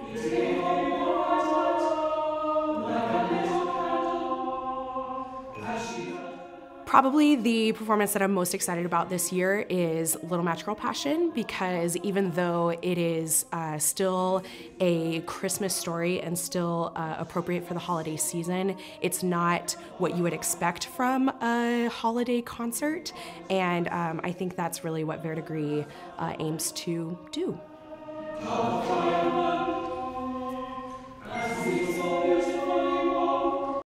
Probably the performance that I'm most excited about this year is Little Match Girl Passion, because even though it is still a Christmas story and still appropriate for the holiday season, it's not what you would expect from a holiday concert, and I think that's really what Verdigris aims to do.